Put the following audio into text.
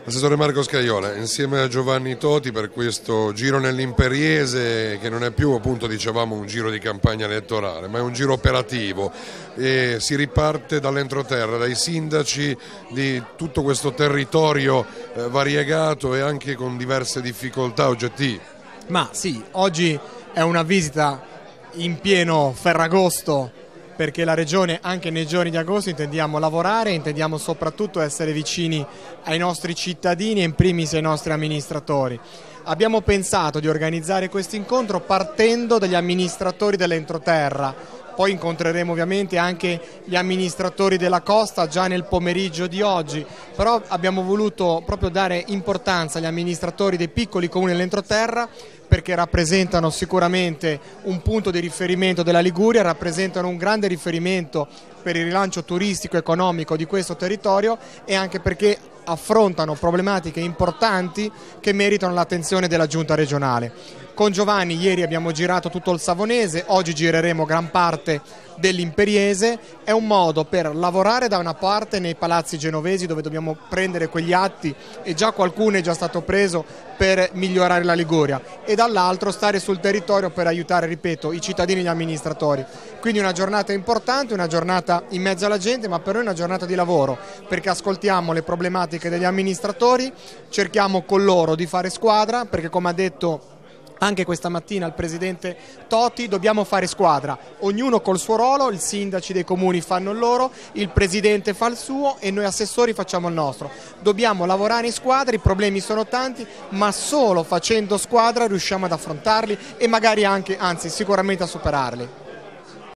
Assessore Marco Scaiola, insieme a Giovanni Toti per questo giro nell'Imperiese, che non è più, appunto dicevamo, un giro di campagna elettorale, ma è un giro operativo e si riparte dall'entroterra, dai sindaci di tutto questo territorio variegato e anche con diverse difficoltà oggettive. Ma sì, oggi è una visita in pieno Ferragosto, perché la Regione anche nei giorni di agosto intendiamo lavorare, intendiamo soprattutto essere vicini ai nostri cittadini e in primis ai nostri amministratori. Abbiamo pensato di organizzare questo incontro partendo dagli amministratori dell'entroterra, poi incontreremo ovviamente anche gli amministratori della costa già nel pomeriggio di oggi, però abbiamo voluto proprio dare importanza agli amministratori dei piccoli comuni dell'entroterra, perché rappresentano sicuramente un punto di riferimento della Liguria, rappresentano un grande riferimento per il rilancio turistico e economico di questo territorio e anche perché affrontano problematiche importanti che meritano l'attenzione della Giunta regionale. Con Giovanni ieri abbiamo girato tutto il Savonese, oggi gireremo gran parte dell'Imperiese. È un modo per lavorare da una parte nei palazzi genovesi, dove dobbiamo prendere quegli atti e già qualcuno è già stato preso per migliorare la Liguria, e dall'altro stare sul territorio per aiutare, ripeto, i cittadini e gli amministratori. Quindi una giornata importante, una giornata in mezzo alla gente, ma per noi una giornata di lavoro, perché ascoltiamo le problematiche degli amministratori, cerchiamo con loro di fare squadra, perché come ha detto anche questa mattina il presidente Toti, dobbiamo fare squadra, ognuno col suo ruolo, i sindaci dei comuni fanno il loro, il presidente fa il suo e noi assessori facciamo il nostro. Dobbiamo lavorare in squadra, i problemi sono tanti, ma solo facendo squadra riusciamo ad affrontarli e magari anche, anzi sicuramente a superarli.